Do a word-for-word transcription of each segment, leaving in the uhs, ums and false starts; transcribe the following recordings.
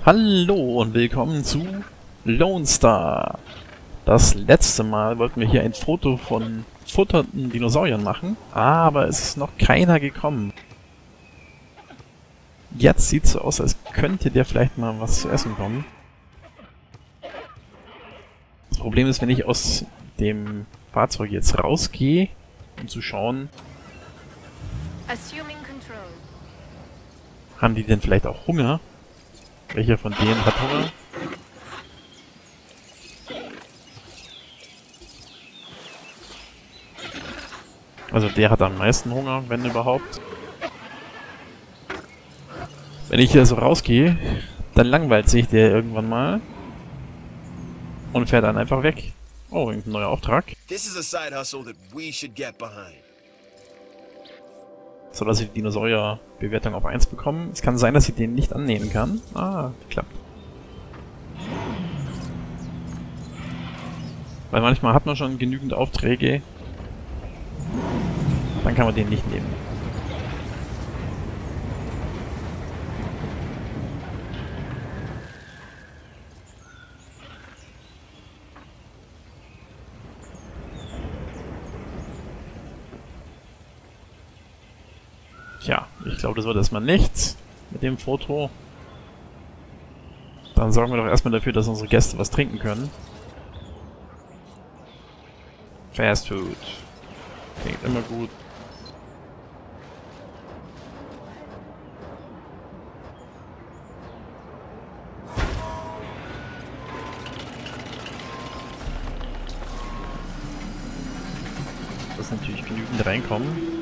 Hallo und willkommen zu Lone Star. Das letzte Mal wollten wir hier ein Foto von futternden Dinosauriern machen, aber es ist noch keiner gekommen. Jetzt sieht es so aus, als könnte der vielleicht mal was zu essen kommen. Das Problem ist, wenn ich aus dem Fahrzeug jetzt rausgehe, um zu schauen, haben die denn vielleicht auch Hunger? Welcher von denen hat Hunger? Also der hat am meisten Hunger, wenn überhaupt. Wenn ich hier so rausgehe, dann langweilt sich der irgendwann mal und fährt dann einfach weg. Oh, ein neuer Auftrag. So, dass ich die Dinosaurier-Bewertung auf eins bekomme. Es kann sein, dass ich den nicht annehmen kann. Ah, klappt. Weil manchmal hat man schon genügend Aufträge. Dann kann man den nicht nehmen. Tja, ich glaube, das wird erstmal nichts mit dem Foto. Dann sorgen wir doch erstmal dafür, dass unsere Gäste was trinken können. Fast Food. Klingt immer gut. Dass natürlich genügend reinkommen.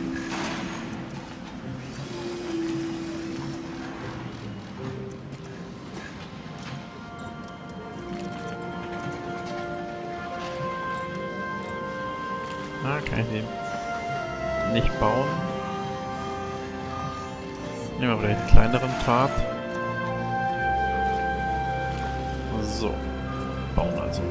Ah, kann ich den nicht bauen. Nehmen wir vielleicht einen kleineren Pfad. So. Bauen also.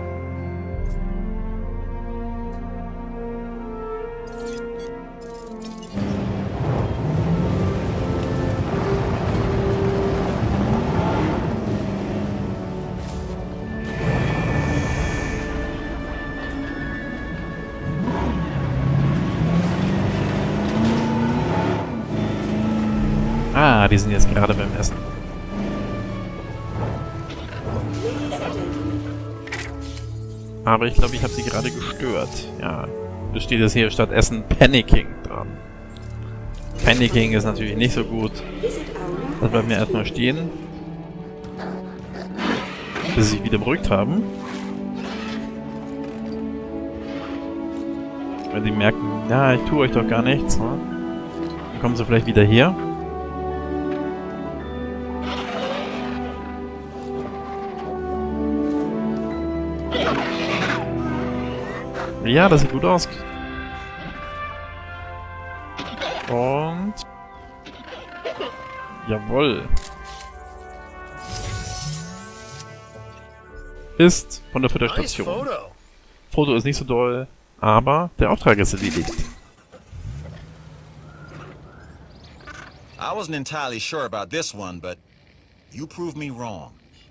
Ah, die sind jetzt gerade beim Essen. Aber ich glaube, ich habe sie gerade gestört. Ja, da steht jetzt hier statt Essen Panicking dran. Panicking ist natürlich nicht so gut. Das bleiben wir erstmal stehen. Bis sie sich wieder beruhigt haben. Wenn sie merken, ja, ich tue euch doch gar nichts. Ne? Dann kommen sie vielleicht wieder her. Ja, das sieht gut aus. Und... Jawohl. Ist von der Futterstation. Foto ist nicht so doll, aber der Auftrag ist erledigt. I wasn't entirely sure about this one, but you proved me wrong.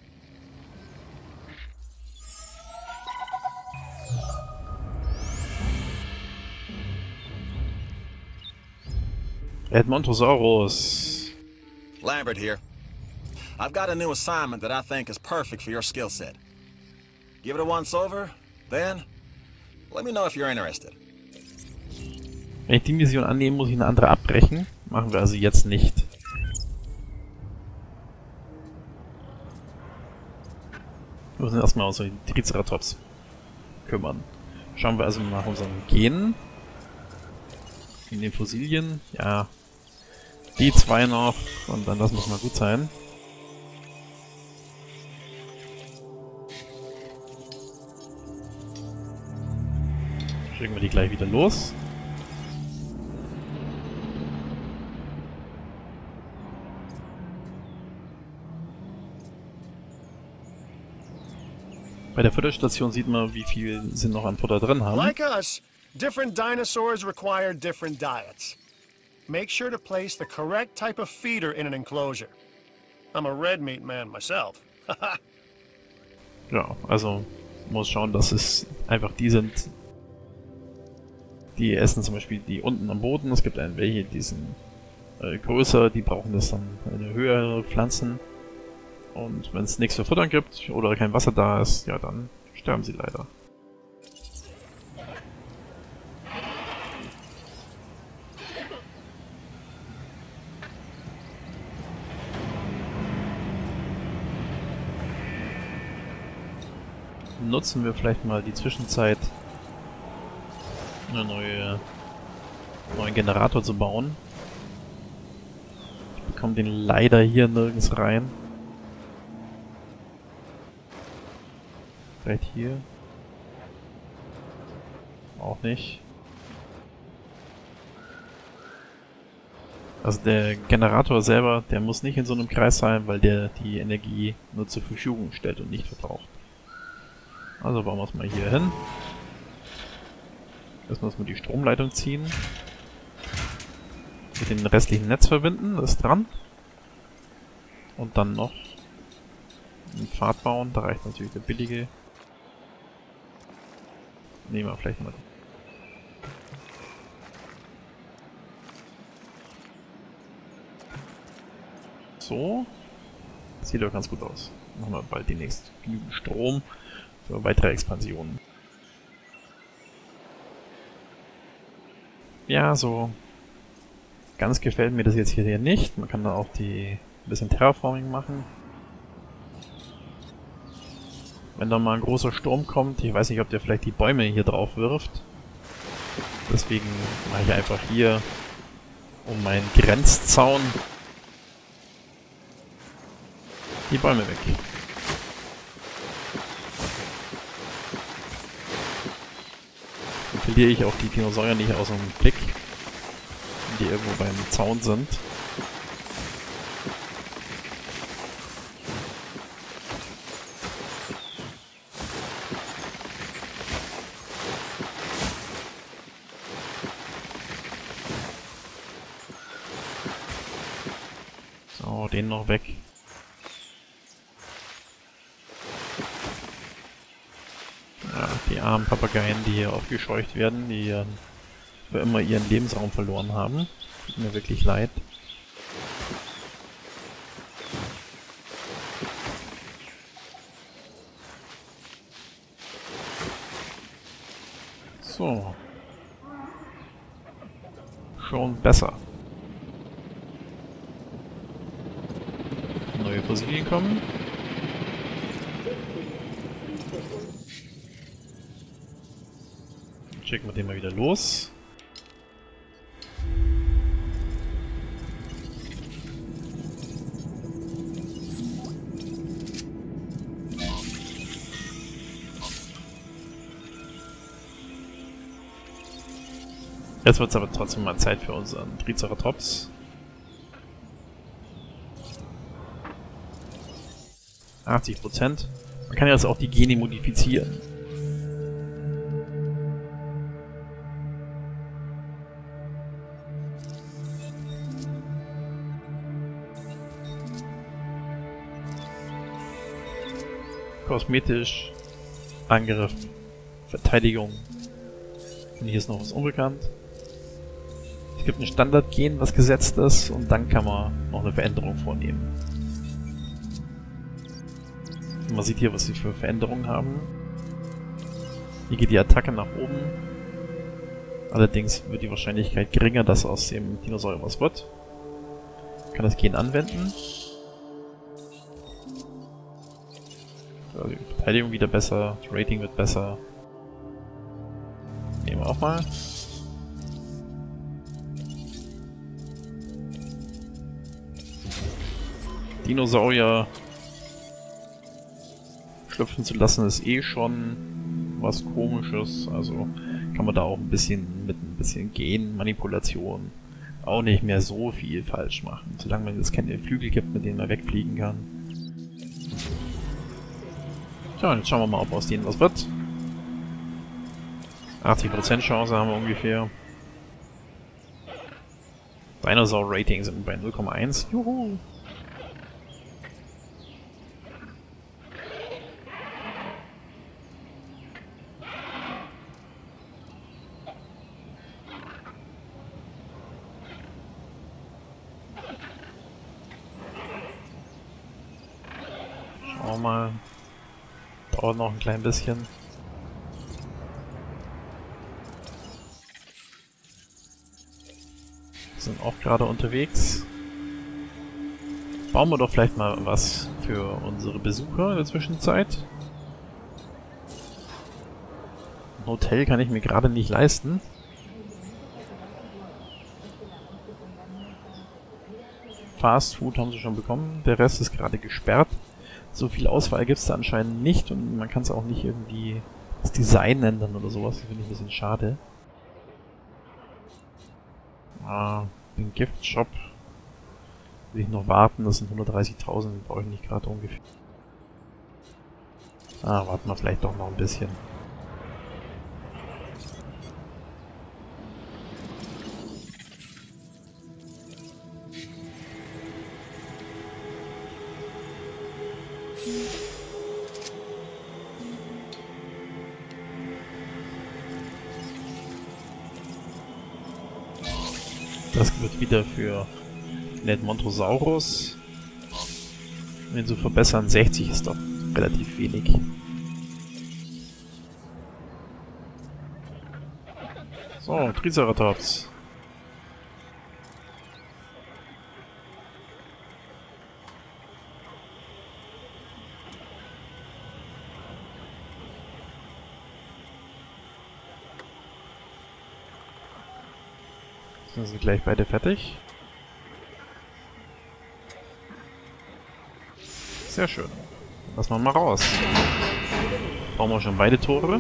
Edmontosaurus. Lambert here. I've got a new assignment that I think is perfect for your skill set. Give it a once over, then let me know if you're interested. Wenn ich die Mission annehme, muss ich eine andere abbrechen. Machen wir also jetzt nicht. Wir müssen erstmal uns um die Triceratops kümmern. Schauen wir also nach unseren Genen. In den Fossilien. Ja. Die zwei noch. Und dann das muss mal gut sein. Schicken wir die gleich wieder los. Bei der Futterstation sieht man, wie viel sie noch an Futter drin haben. Like us, different dinosaurs require different diets. Make sure to place the correct type of feeder in an enclosure. I'm a red meat man myself. Ja, also muss schauen, dass es einfach die sind, die essen zum Beispiel die unten am Boden. Es gibt einen welche, die sind äh, größer, die brauchen das dann eine höhere Pflanzen. Und wenn es nichts zu futtern gibt oder kein Wasser da ist, ja dann sterben sie leider. Nutzen wir vielleicht mal die Zwischenzeit, eine neue neuen Generator zu bauen. Ich bekomme den leider hier nirgends rein. Vielleicht hier. Auch nicht. Also der Generator selber, der muss nicht in so einem Kreis sein, weil der die Energie nur zur Verfügung stellt und nicht verbraucht. Also bauen wir es mal hier hin. Erstmal müssen wir die Stromleitung ziehen. Mit dem restlichen Netz verbinden, das ist dran. Und dann noch einen Pfad bauen, da reicht natürlich der billige. Nehmen wir vielleicht mal. So. Sieht doch ganz gut aus. Machen wir bald demnächst genügend Strom für weitere Expansionen. Ja, so ganz gefällt mir das jetzt hier nicht. Man kann da auch die ein bisschen Terraforming machen. Wenn da mal ein großer Sturm kommt, ich weiß nicht, ob der vielleicht die Bäume hier drauf wirft. Deswegen mache ich einfach hier um meinen Grenzzaun die Bäume weg. Dann verliere ich auch die Dinosaurier nicht aus dem Blick, die irgendwo beim Zaun sind. So, den noch weg. Ja, die armen Papageien, die hier aufgescheucht werden, die äh, für immer ihren Lebensraum verloren haben. Tut mir wirklich leid. So. Schon besser. Neue Fossilien kommen. Schicken wir den mal wieder los. Jetzt wird es aber trotzdem mal Zeit für unseren Triceratops. achtzig Prozent. Man kann ja jetzt auch die Gene modifizieren. Kosmetisch, Angriff, Verteidigung. Und hier ist noch was unbekannt. Es gibt ein Standardgen, was gesetzt ist, und dann kann man noch eine Veränderung vornehmen. Man sieht hier, was sie für Veränderungen haben. Hier geht die Attacke nach oben. Allerdings wird die Wahrscheinlichkeit geringer, dass aus dem Dinosaurier was wird. Ich kann das Gen anwenden. Also die Verteidigung wieder besser, das Rating wird besser. Nehmen wir auch mal. Dinosaurier schlüpfen zu lassen ist eh schon was Komisches, also kann man da auch ein bisschen mit ein bisschen Genmanipulation auch nicht mehr so viel falsch machen, solange man jetzt keine Flügel gibt, mit denen man wegfliegen kann. Tja, jetzt schauen wir mal, ob aus denen was wird. achtzig Prozent Chance haben wir ungefähr. Dinosaur Rating sind bei null Komma eins. Juhu! Auch mal. Dauert noch ein klein bisschen. Sind auch gerade unterwegs. Bauen wir doch vielleicht mal was für unsere Besucher in der Zwischenzeit. Ein Hotel kann ich mir gerade nicht leisten. Fast Food haben sie schon bekommen, der Rest ist gerade gesperrt. So viel Auswahl gibt es da anscheinend nicht und man kann es auch nicht irgendwie das Design ändern oder sowas. Das finde ich ein bisschen schade. Ah, den Gift-Shop will ich noch warten, das sind hundertdreißigtausend, brauche ich nicht gerade ungefähr. Ah, warten wir vielleicht doch noch ein bisschen. Das wird wieder für den Montrosaurus. Um ihn zu verbessern, sechzig ist doch relativ wenig. So, Triceratops. Sind sie gleich beide fertig? Sehr schön. Lassen wir mal raus. Brauchen wir schon beide Tore?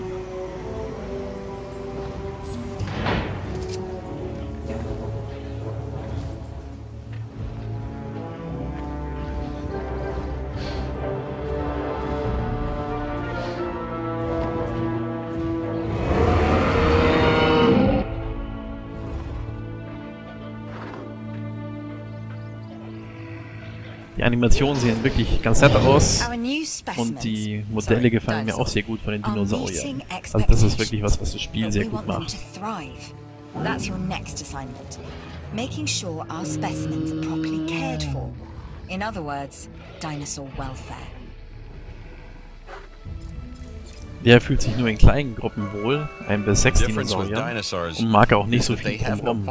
Die Animationen sehen wirklich ganz nett aus und die Modelle gefallen mir auch sehr gut von den Dinosauriern. Also das ist wirklich was, was das Spiel sehr gut macht. That's your next assignment. Making sure our specimens are properly cared for. In other words, dinosaur welfare. Der fühlt sich nur in kleinen Gruppen wohl, ein bis sechs Dinosaurier, und mag auch nicht so viel drumherum.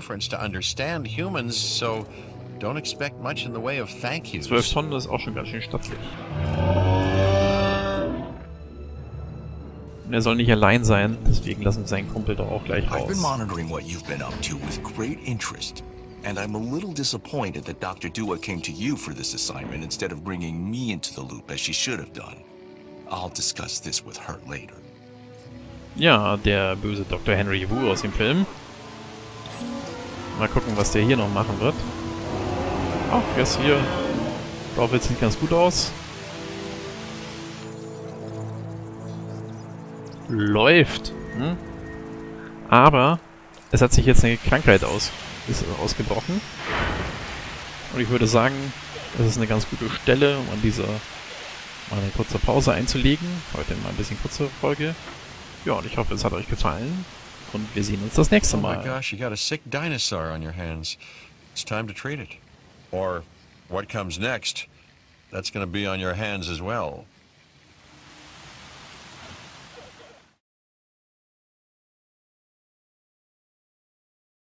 zwölf Tonnen ist auch schon ganz schön stattlich. Und er soll nicht allein sein, deswegen lassen wir seinen Kumpel doch auch gleich raus. I've been monitoring what you've been up to with great interest, and I'm a little disappointed that Doctor Dua came to you for this assignment instead of bringing me into the loop as she should have done. I'll discuss this with her later. Ja, der böse Doktor Henry Wu aus dem Film. Mal gucken, was der hier noch machen wird. Ach, jetzt hier. Drauf jetzt sieht ganz gut aus. Läuft. Hm? Aber es hat sich jetzt eine Krankheit aus, ist ausgebrochen. Und ich würde sagen, das ist eine ganz gute Stelle, um an dieser mal eine kurze Pause einzulegen. Heute mal ein bisschen kurze Folge. Ja, und ich hoffe, es hat euch gefallen. Und wir sehen uns das nächste Mal. Oh my gosh, you got a sick dinosaur on your hands. It's time to treat it. Or what comes next, that's gonna be on your hands as well.